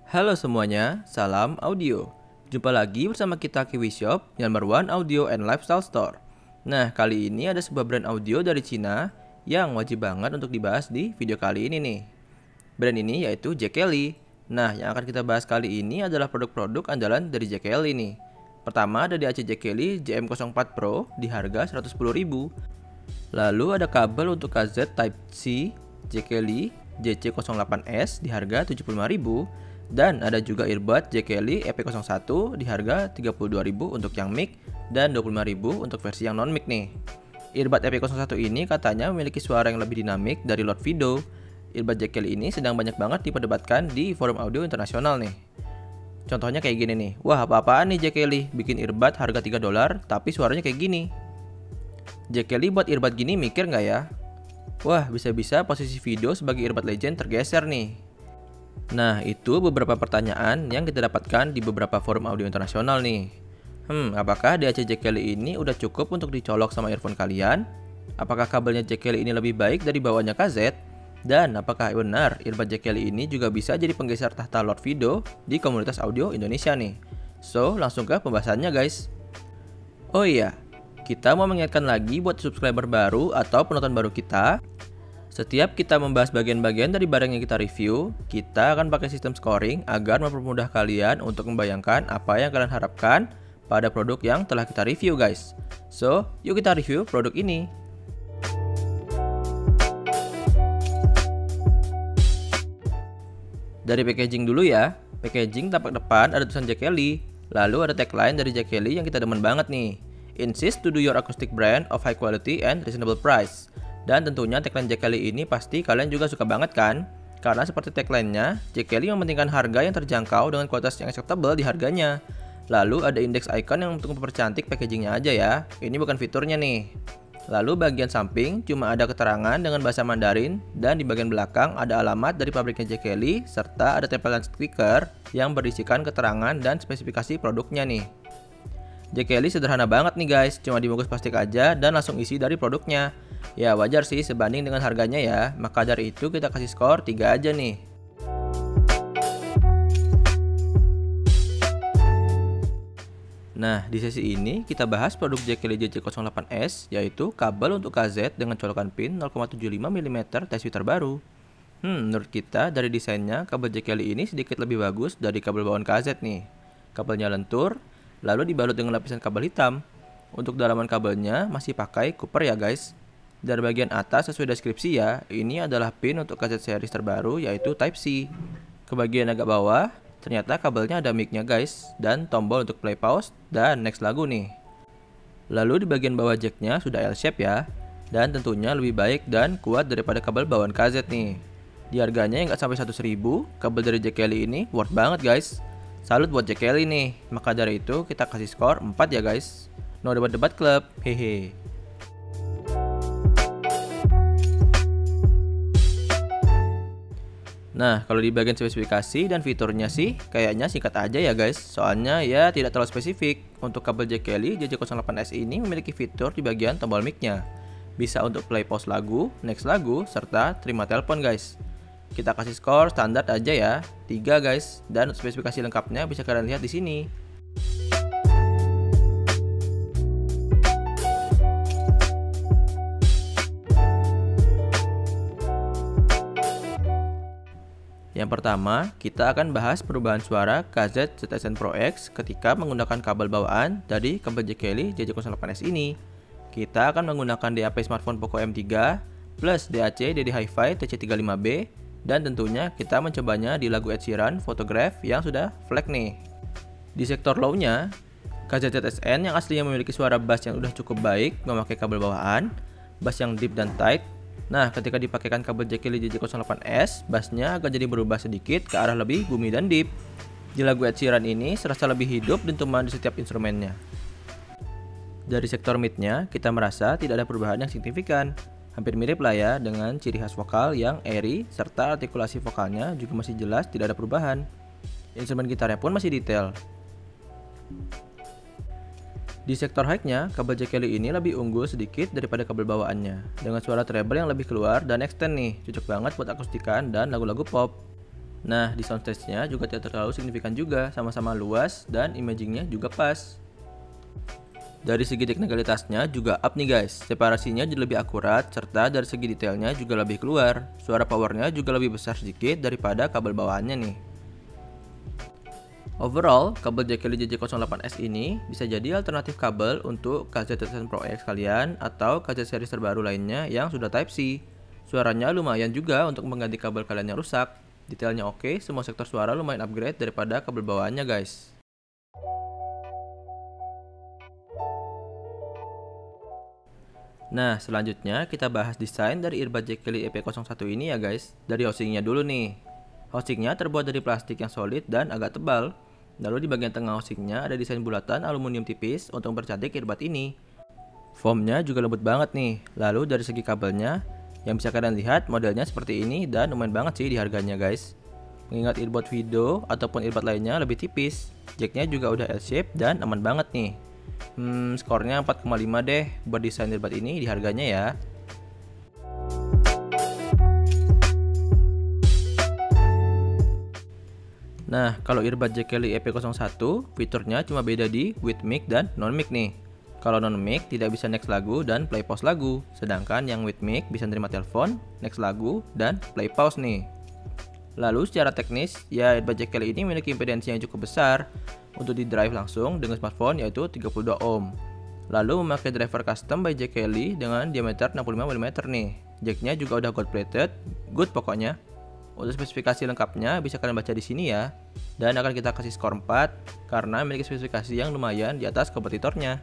Halo semuanya, salam audio. Jumpa lagi bersama kita Kiwi Shop, number one audio and lifestyle store. Nah, kali ini ada sebuah brand audio dari Cina yang wajib banget untuk dibahas di video kali ini nih. Brand ini yaitu Jack Kelly. Nah, yang akan kita bahas kali ini adalah produk-produk andalan dari Jack Kelly nih. Pertama ada DAC Jack Kelly JM04 Pro di harga 110.000. Lalu ada kabel untuk KZ Type-C Jack Kelly JC08S di harga 75.000. Dan ada juga earbud Jack Kelly EP01 di harga 32.000 untuk yang mic dan 25.000 untuk versi yang non mic nih. Earbud EP01 ini katanya memiliki suara yang lebih dinamik dari Lord Vido. Earbud Jack Kelly ini sedang banyak banget diperdebatkan di forum audio internasional nih. Contohnya kayak gini nih, wah apa-apaan nih Jack Kelly bikin earbud harga $3 tapi suaranya kayak gini. Jack Kelly buat earbud gini mikir nggak ya? Wah bisa-bisa posisi Vido sebagai earbud legend tergeser nih. Nah, itu beberapa pertanyaan yang kita dapatkan di beberapa forum audio internasional nih. Apakah DAC Jack Kelly ini udah cukup untuk dicolok sama earphone kalian? Apakah kabelnya Jack Kelly ini lebih baik dari bawaannya KZ? Dan apakah benar earbud Jack Kelly ini juga bisa jadi penggeser tahta Lord Vido di komunitas audio Indonesia nih? So, langsung ke pembahasannya guys. Oh iya, kita mau mengingatkan lagi buat subscriber baru atau penonton baru kita. Setiap kita membahas bagian-bagian dari barang yang kita review, kita akan pakai sistem scoring agar mempermudah kalian untuk membayangkan apa yang kalian harapkan pada produk yang telah kita review guys. So, yuk kita review produk ini. Dari packaging dulu ya. Packaging tampak depan ada tulisan Jack Kelly. Lalu ada tagline dari Jack Kelly yang kita demen banget nih. Insist to do your acoustic brand of high quality and reasonable price. Dan tentunya tagline Jack Kelly ini pasti kalian juga suka banget kan? Karena seperti tagline-nya, Jack Kelly mementingkan harga yang terjangkau dengan kualitas yang acceptable di harganya. Lalu ada index icon yang untuk mempercantik packagingnya aja ya. Ini bukan fiturnya nih. Lalu bagian samping cuma ada keterangan dengan bahasa Mandarin. Dan di bagian belakang ada alamat dari pabriknya Jack Kelly serta ada tempelan stiker yang berisikan keterangan dan spesifikasi produknya nih. Jack Kelly sederhana banget nih guys, cuma dibungkus plastik aja dan langsung isi dari produknya. Ya wajar sih sebanding dengan harganya ya, maka dari itu kita kasih skor 3 aja nih. Nah, di sesi ini kita bahas produk Jack Kelly JC08S, yaitu kabel untuk KZ dengan colokan pin 0,75 mm TSV terbaru. Menurut kita dari desainnya, kabel Jack Kelly ini sedikit lebih bagus dari kabel bawaan KZ nih. Kabelnya lentur, lalu dibalut dengan lapisan kabel hitam. Untuk dalaman kabelnya masih pakai Cooper ya guys. Dari bagian atas sesuai deskripsi ya, ini adalah pin untuk KZ series terbaru yaitu Type-C. Ke bagian agak bawah, ternyata kabelnya ada mic-nya guys, dan tombol untuk play pause dan next lagu nih. Lalu di bagian bawah jack-nya sudah L-shape ya, dan tentunya lebih baik dan kuat daripada kabel bawaan KZ nih. Di harganya yang nggak sampai 100.000, kabel dari Jack Kelly ini worth banget guys. Salut buat Jack Kelly nih, maka dari itu kita kasih skor 4 ya guys. No debat-debat club, hehe. Nah, kalau di bagian spesifikasi dan fiturnya sih, kayaknya singkat aja ya guys. Soalnya ya tidak terlalu spesifik. Untuk kabel Jack Kelly JC08S ini memiliki fitur di bagian tombol mic-nya. Bisa untuk play pause lagu, next lagu, serta terima telepon guys. Kita kasih skor standar aja ya, 3 guys. Dan spesifikasi lengkapnya bisa kalian lihat di sini. Yang pertama, kita akan bahas perubahan suara KZ ZSN Pro X ketika menggunakan kabel bawaan dari kabel Jack Kelly JC08S ini. Kita akan menggunakan DAP smartphone Poco M3 plus DAC DD Hi-Fi TC35B dan tentunya kita mencobanya di lagu Ed Sheeran Photograph yang sudah flag nih. Di sektor low-nya, KZ ZSN yang aslinya memiliki suara bass yang udah cukup baik memakai kabel bawaan, bass yang deep dan tight. Nah, ketika dipakaikan kabel Jack Kelly JC08S, bassnya agak jadi berubah sedikit ke arah lebih boomy dan deep. Di lagu Ed Sheeran ini serasa lebih hidup dentuman di setiap instrumennya. Dari sektor mid-nya, kita merasa tidak ada perubahan yang signifikan. Hampir mirip lah ya dengan ciri khas vokal yang airy, serta artikulasi vokalnya juga masih jelas tidak ada perubahan. Instrumen gitarnya pun masih detail. Di sektor high-nya, kabel Jack Kelly ini lebih unggul sedikit daripada kabel bawaannya, dengan suara treble yang lebih keluar dan extend nih, cocok banget buat akustikan dan lagu-lagu pop. Nah, di soundstage-nya juga tidak terlalu signifikan juga, sama-sama luas dan imagingnya juga pas. Dari segi teknikalitasnya juga up nih guys, separasinya jadi lebih akurat, serta dari segi detailnya juga lebih keluar. Suara powernya juga lebih besar sedikit daripada kabel bawaannya nih. Overall, kabel JKL JJ08S ini bisa jadi alternatif kabel untuk KZ10 Pro X kalian atau KZ series terbaru lainnya yang sudah Type-C. Suaranya lumayan juga untuk mengganti kabel kalian yang rusak. Detailnya oke, semua sektor suara lumayan upgrade daripada kabel bawaannya guys. Nah, selanjutnya kita bahas desain dari earbud JKL EP01 ini ya guys. Dari housingnya dulu nih. Housingnya terbuat dari plastik yang solid dan agak tebal. Lalu di bagian tengah housingnya ada desain bulatan aluminium tipis untuk mempercantik earbud ini. Foamnya juga lembut banget nih. Lalu dari segi kabelnya, yang bisa kalian lihat modelnya seperti ini dan lumayan banget sih di harganya guys. Mengingat earbud video ataupun earbud lainnya lebih tipis. Jacknya juga udah L-shape dan aman banget nih. Skornya 4,5 deh buat desain earbud ini di harganya ya. Nah, kalau earbud JKL EP01, fiturnya cuma beda di with mic dan non mic nih. Kalau non mic tidak bisa next lagu dan play pause lagu, sedangkan yang with mic bisa nerima telepon, next lagu, dan play pause nih. Lalu secara teknis, ya earbud JKL ini memiliki impedansi yang cukup besar untuk di drive langsung dengan smartphone yaitu 32 ohm. Lalu memakai driver custom by JKL dengan diameter 65 mm nih. Jacknya juga udah gold plated, good pokoknya. Untuk spesifikasi lengkapnya bisa kalian baca di sini ya. Dan akan kita kasih skor 4 karena memiliki spesifikasi yang lumayan di atas kompetitornya.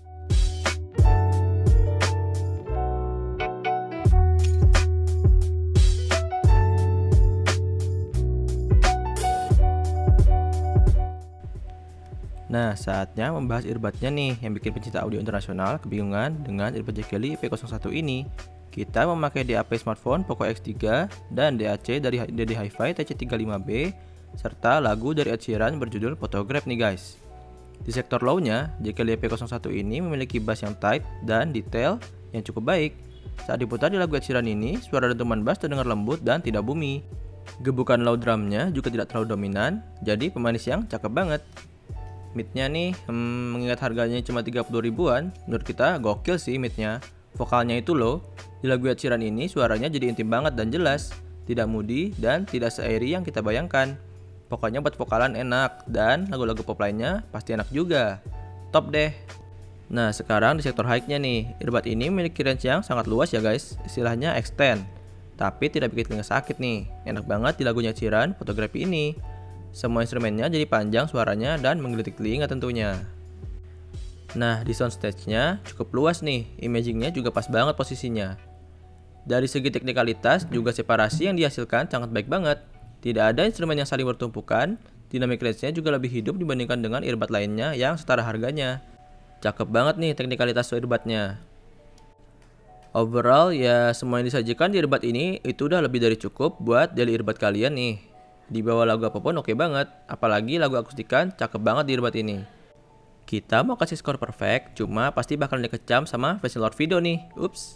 Nah, saatnya membahas earbudnya nih yang bikin pencinta audio internasional kebingungan dengan earbud JKL EP01 ini. Kita memakai DAP smartphone Poco X3 dan DAC dari DD Hi-Fi TC35B serta lagu dari Ed Sheeran berjudul Photograph nih guys. Di sektor low-nya, JKL EP01 ini memiliki bass yang tight dan detail yang cukup baik. Saat diputar di lagu Ed Sheeran ini, suara dentuman bass terdengar lembut dan tidak boomy. Gebukan low drumnya juga tidak terlalu dominan, jadi pemanis yang cakep banget. Midnya nih, mengingat harganya cuma 30 ribuan, menurut kita gokil sih midnya. Vokalnya itu loh, di lagu Ed Sheeran ini suaranya jadi intim banget dan jelas, tidak moody dan tidak se-airy yang kita bayangkan. Pokoknya buat vokalan enak, dan lagu-lagu pop lainnya pasti enak juga. Top deh. Nah, sekarang di sektor high-nya nih, earbud ini memiliki range yang sangat luas ya guys, istilahnya extend. Tapi tidak bikin telinga sakit nih, enak banget di lagunya Ed Sheeran, Fotografi ini. Semua instrumennya jadi panjang suaranya dan menggelitik telinga tentunya. Nah, di soundstage-nya cukup luas nih, imagingnya juga pas banget posisinya. Dari segi teknikalitas juga separasi yang dihasilkan sangat baik banget. Tidak ada instrumen yang saling bertumpukan, dynamic range-nya juga lebih hidup dibandingkan dengan earbud lainnya yang setara harganya. Cakep banget nih teknikalitas earbudnya. Overall ya semua yang disajikan di earbud ini itu udah lebih dari cukup buat daily earbud kalian nih. Di bawah lagu apapun oke banget, apalagi lagu akustikan cakep banget di earbud ini. Kita mau kasih skor perfect, cuma pasti bakal dikecam sama versi Lord Video nih. Ups.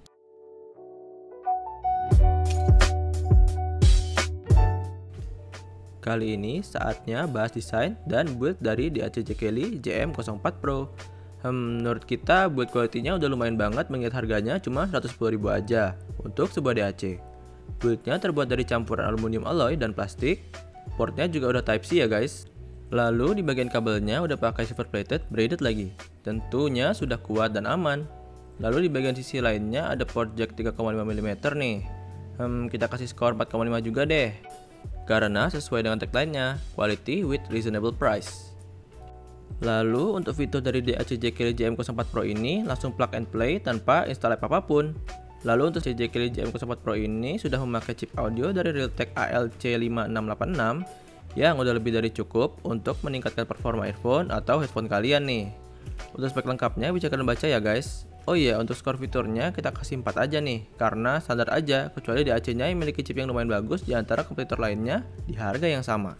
Kali ini saatnya bahas desain dan build dari DAC JKL JM04 Pro. Menurut kita build quality-nya udah lumayan banget mengingat harganya cuma 110.000 aja untuk sebuah DAC. Build-nya terbuat dari campuran aluminium alloy dan plastik. Portnya juga udah Type-C ya guys. Lalu di bagian kabelnya udah pakai silver plated braided lagi. Tentunya sudah kuat dan aman. Lalu di bagian sisi lainnya ada port jack 3,5 mm nih. Kita kasih skor 4,5 juga deh. Karena sesuai dengan tagline-nya, quality with reasonable price. Lalu untuk fitur dari DAC JKL JM04 Pro ini langsung plug and play tanpa install app apapun. Lalu untuk JKL JM04 Pro ini sudah memakai chip audio dari Realtek ALC5686 yang udah lebih dari cukup untuk meningkatkan performa earphone atau headphone kalian nih. Untuk spek lengkapnya bisa kalian baca ya guys. Oh iya, untuk skor fiturnya kita kasih 4 aja nih, karena standar aja, kecuali DAC-nya yang memiliki chip yang lumayan bagus di antara kompetitor lainnya di harga yang sama.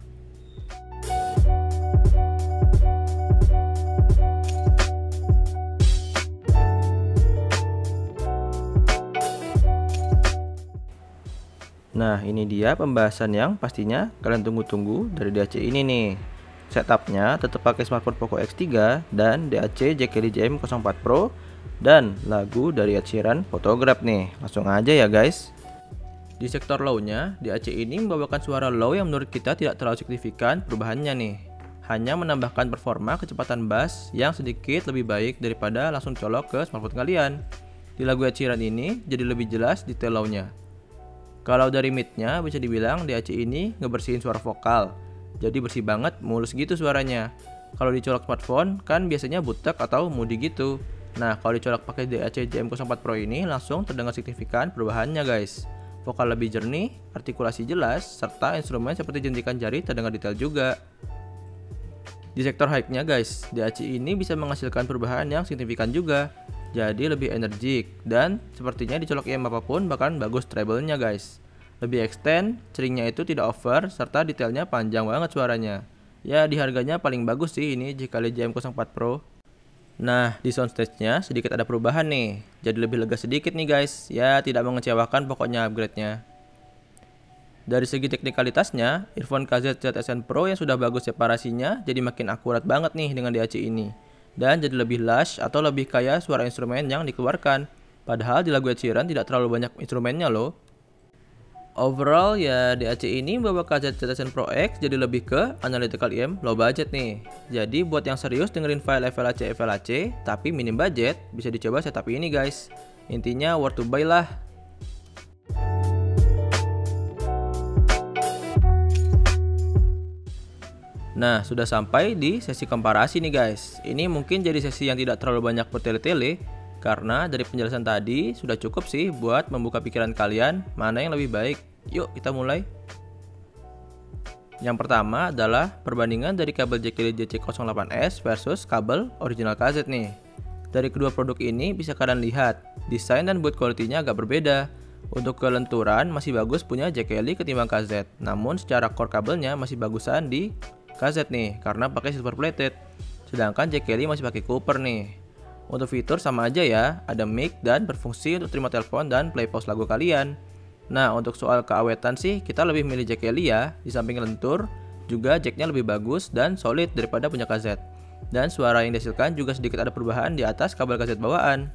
Nah, ini dia pembahasan yang pastinya kalian tunggu-tunggu dari DAC ini nih. Setupnya tetap pakai smartphone Poco X3 dan DAC Jekely JM04 Pro dan lagu dari Ed Sheeran Photograph nih. Langsung aja ya guys. Di sektor low-nya, DAC ini membawakan suara low yang menurut kita tidak terlalu signifikan perubahannya nih. Hanya menambahkan performa kecepatan bass yang sedikit lebih baik daripada langsung colok ke smartphone kalian. Di lagu Ed Sheeran ini jadi lebih jelas detail low-nya. Kalau dari mid-nya bisa dibilang DAC ini ngebersihin suara vokal. Jadi bersih banget, mulus gitu suaranya. Kalau dicolok smartphone kan biasanya butek atau moody gitu. Nah, kalau dicolok pakai DAC JM04 Pro ini langsung terdengar signifikan perubahannya guys. Vokal lebih jernih, artikulasi jelas, serta instrumen seperti jentikan jari terdengar detail juga. Di sektor high-nya guys, DAC ini bisa menghasilkan perubahan yang signifikan juga. Jadi lebih energik dan sepertinya dicolok EM apapun bahkan bagus treble-nya guys. Lebih extend, ceringnya itu tidak over, serta detailnya panjang banget suaranya. Ya di harganya paling bagus sih ini Jekely JM04 Pro. Nah di soundstage-nya sedikit ada perubahan nih, jadi lebih lega sedikit nih guys. Ya tidak mengecewakan pokoknya upgrade-nya. Dari segi teknikalitasnya, earphone KZ ZSN Pro yang sudah bagus separasinya jadi makin akurat banget nih dengan DAC ini. Dan jadi lebih lush atau lebih kaya suara instrumen yang dikeluarkan. Padahal di lagu Ed Sheeran tidak terlalu banyak instrumennya loh. Overall ya DAC ini membawa KZ ZSN Pro X jadi lebih ke analytical EM low budget nih. Jadi buat yang serius dengerin file FLAC tapi minim budget, bisa dicoba setup ini guys. Intinya worth to buy lah. Nah, sudah sampai di sesi komparasi nih guys. Ini mungkin jadi sesi yang tidak terlalu banyak bertele-tele, karena dari penjelasan tadi sudah cukup sih buat membuka pikiran kalian mana yang lebih baik. Yuk kita mulai. Yang pertama adalah perbandingan dari kabel Jekely JC08S versus kabel original KZ nih. Dari kedua produk ini bisa kalian lihat, desain dan build quality-nya agak berbeda. Untuk kelenturan masih bagus punya Jekely ketimbang KZ, namun secara core kabelnya masih bagusan di KZ nih karena pakai silver plated. Sedangkan Jekely masih pakai copper nih. Untuk fitur sama aja ya, ada mic dan berfungsi untuk terima telepon dan play pause lagu kalian. Nah, untuk soal keawetan sih kita lebih milih Jekely ya. Di samping lentur, juga jacknya lebih bagus dan solid daripada punya KZ. Dan suara yang dihasilkan juga sedikit ada perubahan di atas kabel KZ bawaan.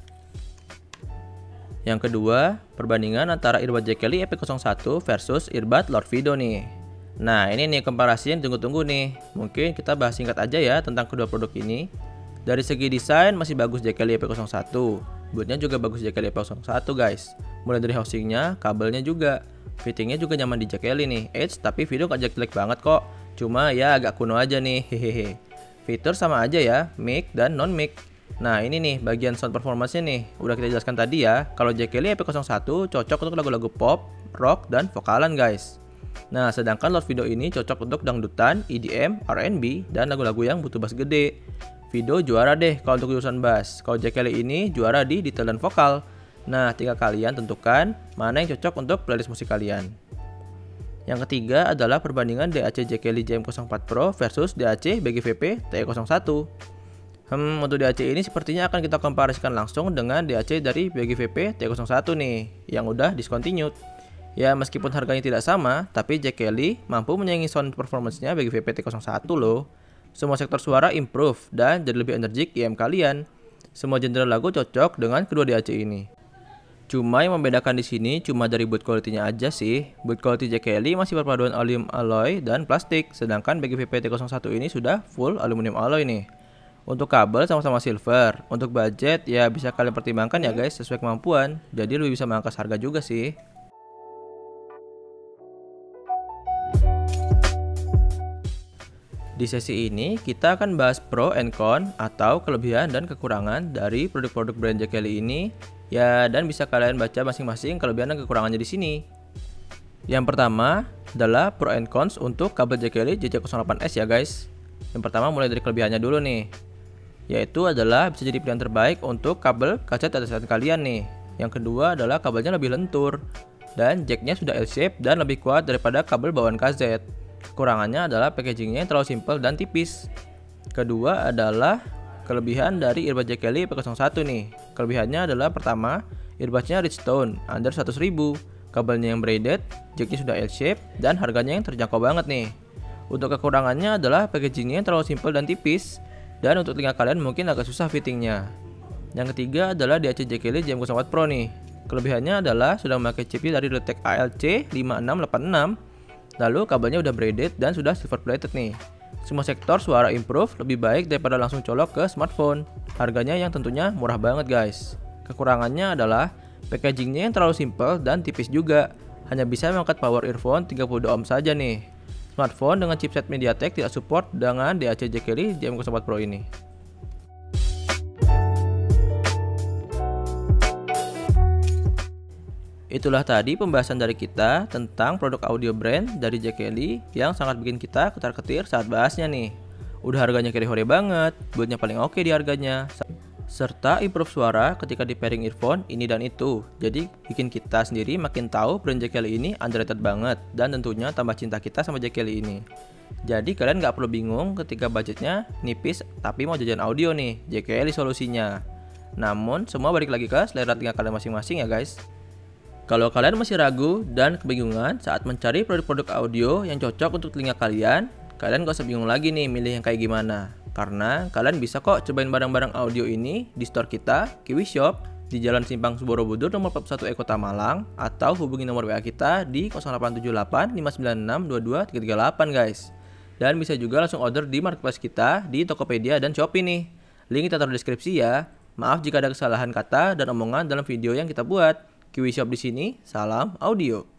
Yang kedua, perbandingan antara earbud Jekely EP01 versus earbud Lord Fido nih. Nah, ini nih komparasi yang tunggu-tunggu nih. Mungkin kita bahas singkat aja ya tentang kedua produk ini. Dari segi desain masih bagus Jekely EP01, bootnya juga bagus Jekely EP01 guys. Mulai dari housingnya, kabelnya juga, fittingnya juga nyaman di Jekely nih. Tapi video gak jelek banget kok, cuma ya agak kuno aja nih, hehehe. Fitur sama aja ya, mic dan non mic. Nah ini nih bagian sound performance-nya nih, udah kita jelaskan tadi ya. Kalau Jekely EP01 cocok untuk lagu-lagu pop, rock, dan vokalan guys. Nah sedangkan Lord Fido ini cocok untuk dangdutan, EDM, R&B, dan lagu-lagu yang butuh bass gede. Fido juara deh kalau untuk urusan bass. Kalau Jekely ini juara di detail dan vokal. Nah, tinggal kalian tentukan mana yang cocok untuk playlist musik kalian. Yang ketiga adalah perbandingan DAC Jekely JM04 Pro versus DAC BGVP TE01. Untuk DAC ini sepertinya akan kita komparasikan langsung dengan DAC dari BGVP TE01 nih, yang udah discontinued. Ya, meskipun harganya tidak sama, tapi Jekely mampu menyaingi sound performance-nya BGVP TE01 loh. Semua sektor suara improve dan jadi lebih energik IM kalian. Semua genre lagu cocok dengan kedua DAC ini. Cuma yang membedakan di sini cuma dari build quality-nya aja sih. Build quality Jekely masih berpaduan aluminium alloy dan plastik, sedangkan BGVP T01 ini sudah full aluminium alloy nih. Untuk kabel sama-sama silver. Untuk budget ya bisa kalian pertimbangkan ya guys sesuai kemampuan. Jadi lebih bisa mengangkat harga juga sih. Di sesi ini kita akan bahas pro and con atau kelebihan dan kekurangan dari produk-produk brand Jekely ini ya, dan bisa kalian baca masing-masing kelebihan dan kekurangannya di sini. Yang pertama adalah pro and cons untuk kabel Jekely JC08S ya guys. Yang pertama mulai dari kelebihannya dulu nih, yaitu adalah bisa jadi pilihan terbaik untuk kabel kaca atasan kalian nih. Yang kedua adalah kabelnya lebih lentur dan jacknya sudah L-shape dan lebih kuat daripada kabel bawaan KZ. Kekurangannya adalah packagingnya yang terlalu simple dan tipis. Kedua adalah kelebihan dari earbud Jekely EP01 nih. Kelebihannya adalah pertama, earbudnya rich tone under 100.000. kabelnya yang braided, jacknya sudah L-shape, dan harganya yang terjangkau banget nih. Untuk kekurangannya adalah packagingnya yang terlalu simpel dan tipis, dan untuk telinga kalian mungkin agak susah fittingnya. Yang ketiga adalah DAC Jekk Kelly JM04 Pro nih. Kelebihannya adalah sudah memakai chipnya dari Realtek ALC5686, lalu kabelnya udah braided dan sudah silver plated nih. Semua sektor suara improve lebih baik daripada langsung colok ke smartphone. Harganya yang tentunya murah banget guys. Kekurangannya adalah packagingnya yang terlalu simpel dan tipis juga. Hanya bisa mengangkat power earphone 32 ohm saja nih. Smartphone dengan chipset MediaTek tidak support dengan DAC Jekk Kelly JM04 Pro ini. Itulah tadi pembahasan dari kita tentang produk audio brand dari Jekk Kelly yang sangat bikin kita ketar-ketir saat bahasnya nih. Udah harganya kere-hore banget, buatnya paling oke di harganya, serta improve suara ketika di pairing earphone ini dan itu. Jadi bikin kita sendiri makin tahu brand Jekk Kelly ini underrated banget, dan tentunya tambah cinta kita sama Jekk Kelly ini. Jadi kalian nggak perlu bingung ketika budgetnya nipis tapi mau jajan audio nih, Jekk Kelly solusinya. Namun semua balik lagi ke selera telinga kalian masing-masing ya guys. Kalau kalian masih ragu dan kebingungan saat mencari produk-produk audio yang cocok untuk telinga kalian gak usah bingung lagi nih milih yang kayak gimana. Karena kalian bisa kok cobain barang-barang audio ini di store kita, Kiwi Shop, di Jalan Simpang Borobudur nomor 41 Kota Malang, atau hubungi nomor WA kita di 0878 596 22 338 guys. Dan bisa juga langsung order di marketplace kita di Tokopedia dan Shopee nih. Link kita taruh di deskripsi ya. Maaf jika ada kesalahan kata dan omongan dalam video yang kita buat. Kiwi Shop di sini, salam audio.